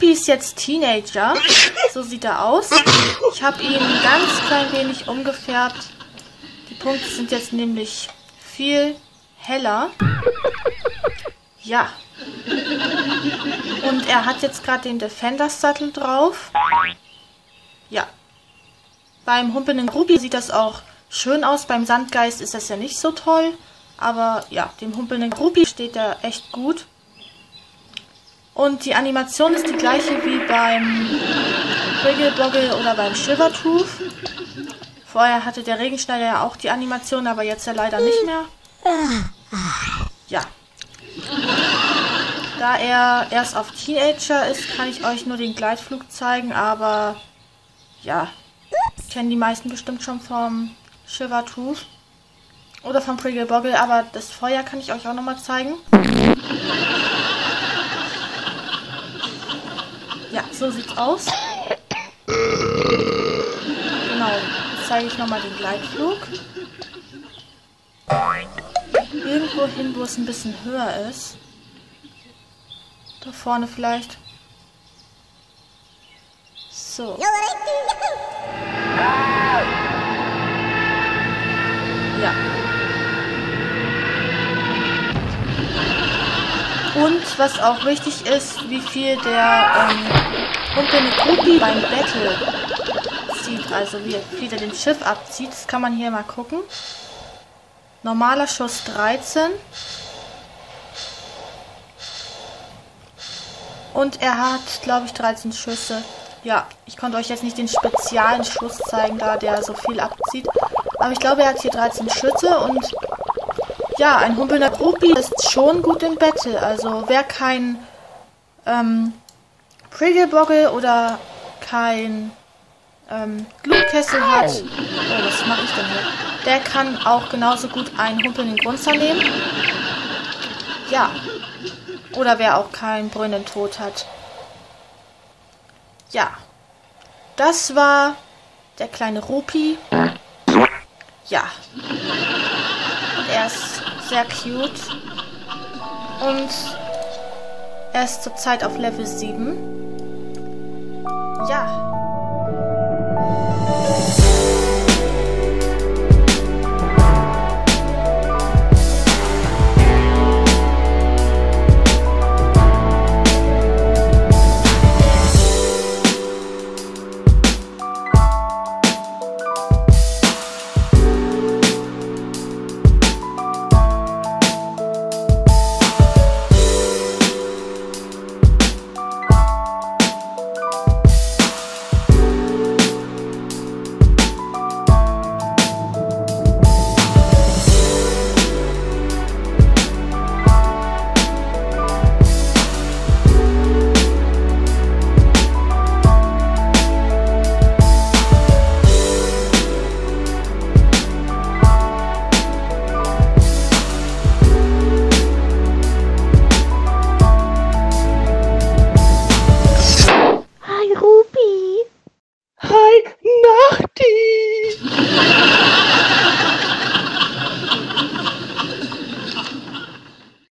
Rupi ist jetzt Teenager. So sieht er aus. Ich habe ihn ganz klein wenig umgefärbt. Die Punkte sind jetzt nämlich viel heller. Ja. Und er hat jetzt gerade den Defender-Sattel drauf. Ja. Beim humpelnden Rupi sieht das auch schön aus. Beim Sandgeist ist das ja nicht so toll. Aber ja, dem humpelnden Rupi steht er echt gut. Und die Animation ist die gleiche wie beim Wiggleboggle oder beim Shivertooth. Vorher hatte der Regenschneider ja auch die Animation, aber jetzt ja leider nicht mehr. Ja. Da er erst auf Teenager ist, kann ich euch nur den Gleitflug zeigen, aber ja, kennen die meisten bestimmt schon vom Shivertooth oder vom Wiggleboggle, aber das Feuer kann ich euch auch nochmal zeigen. Ja, so sieht's aus. Genau, jetzt zeige ich nochmal den Gleitflug. Irgendwo hin, wo es ein bisschen höher ist. Da vorne vielleicht. So. Ja. Und was auch wichtig ist, wie viel der humpelnde Rupi beim Battle zieht, also wie viel er dem Schiff abzieht, das kann man hier mal gucken. Normaler Schuss 13. Und er hat, glaube ich, 13 Schüsse. Ja, ich konnte euch jetzt nicht den speziellen Schuss zeigen, da der so viel abzieht. Aber ich glaube, er hat hier 13 Schüsse und ja, ein humpelnder Rupi ist schon gut im Battle. Also wer kein Wiggleboggle oder kein Glutkessel hat, oh, was mache ich denn hier? Der kann auch genauso gut einen humpelnden Grunzer nehmen. Ja. Oder wer auch keinen brüllenden Tod hat. Ja. Das war der kleine Rupi. Ja. Und er ist sehr cute. Und er ist zurzeit auf Level 7. Ja.